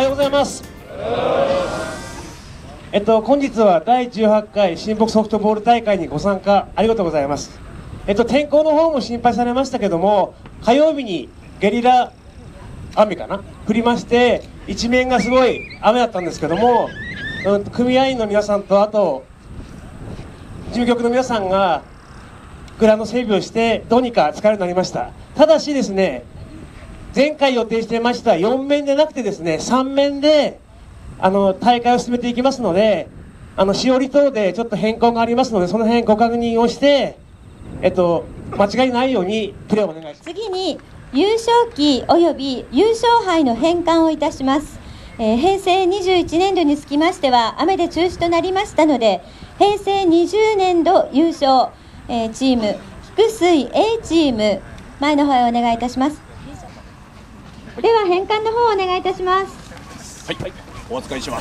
ようございます。本日は第18回新北ソフトボール大会にご参加ありがとうございます。天候の方も心配されましたけども、火曜日にゲリラ雨かな降りまして、一面がすごい雨だったんですけども、組合員の皆さんと、あと事務局の皆さんがグラウンド整備をしてどうにか使えるようになりました。ただしですね、前回予定していました4面でなくてですね、3面で大会を進めていきますので、しおり等でちょっと変更がありますので、その辺ご確認をして、間違いないようにプレーをお願いします。 次に優勝旗および優勝杯の返還をいたします。平成21年度につきましては雨で中止となりましたので、平成20年度優勝、チーム菊水 A チーム、前の方へお願いいたします。では返還の方をお願いいたします。 はい、お預かりします。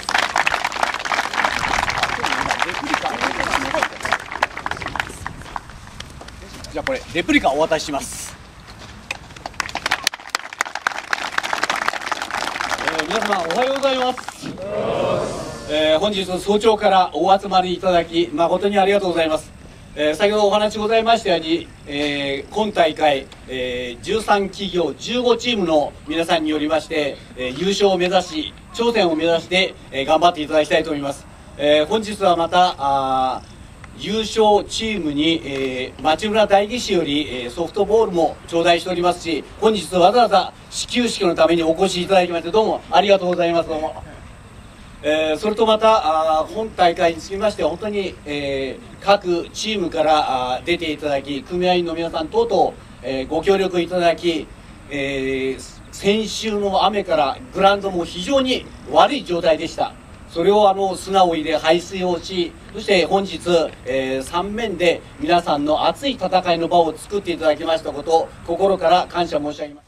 じゃあこれレプリカお渡しします。皆様おはようございます。本日早朝からお集まりいただき誠にありがとうございます。先ほどお話ございましたように、今大会、13企業15チームの皆さんによりまして、優勝を目指し頂点を目指して、頑張っていただきたいと思います。本日はまた優勝チームに、町村代議士より、ソフトボールも頂戴しておりますし、本日わざわざ始球式のためにお越しいただきましてどうもありがとうございます。どうも。それとまた本大会につきましては本当に、各チームから出ていただき、組合員の皆さん等々、ご協力いただき、先週の雨からグラウンドも非常に悪い状態でした。それを砂を入れ排水をし、そして本日、3面で皆さんの熱い戦いの場を作っていただきましたことを心から感謝申し上げます。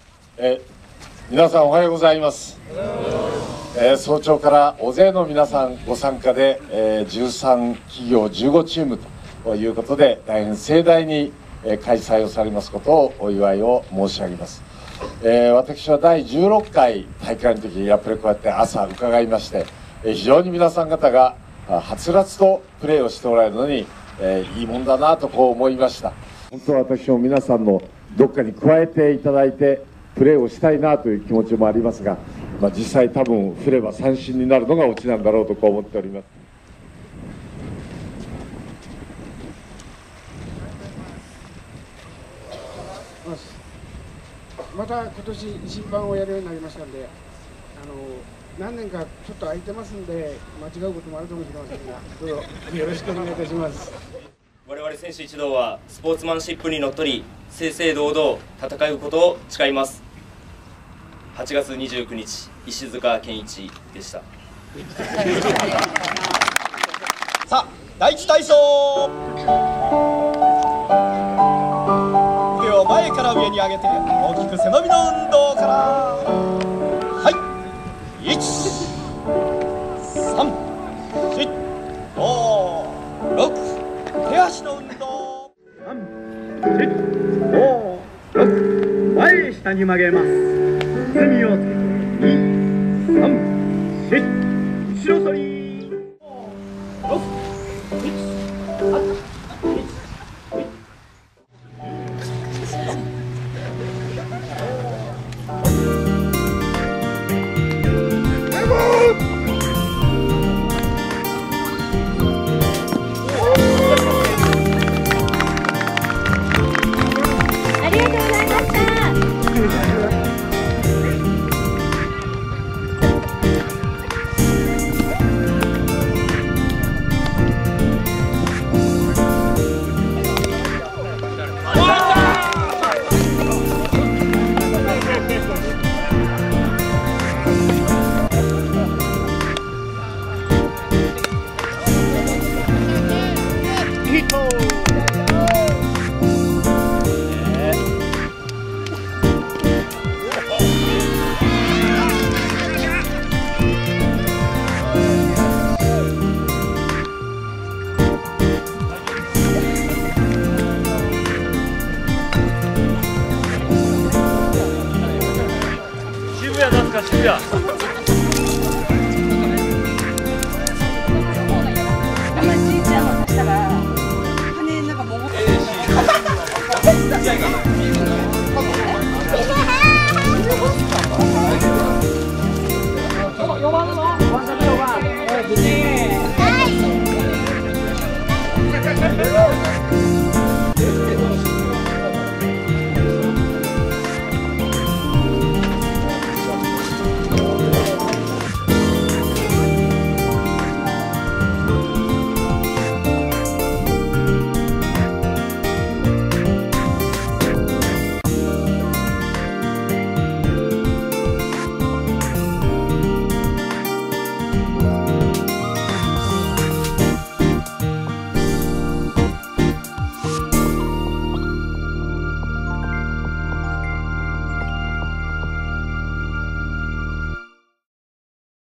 皆さんおはようございます。早朝から大勢の皆さんご参加で、13企業15チームということで大変盛大に、開催をされますことをお祝いを申し上げます。私は第16回大会の時やっぱりこうやって朝伺いまして、非常に皆さん方がはつらつとプレーをしておられるのに、いいもんだなとこう思いました。本当は私も皆さんのどっかに加えていただいてプレーをしたいなという気持ちもありますが、実際多分振れば三振になるのがオチなんだろうとこう思っております。 また今年審判をやるようになりましたので、何年かちょっと空いてますんで間違うこともあるかもしれませんが、どうぞよろしくお願いいたします。 我々選手一同はスポーツマンシップにのっとり正々堂々戦うことを誓います。8月29日石塚健一でした。 さあ第一体操、腕を前から上に上げて大きく背伸びの運動から、はい、1、3、4、5、6、手足の運動、3、4、5、6、前下に曲げます。隅をつけて2、3、4、後ろ反り、6、1、 ありがとうございました。 渋谷なんすか渋谷。 はい。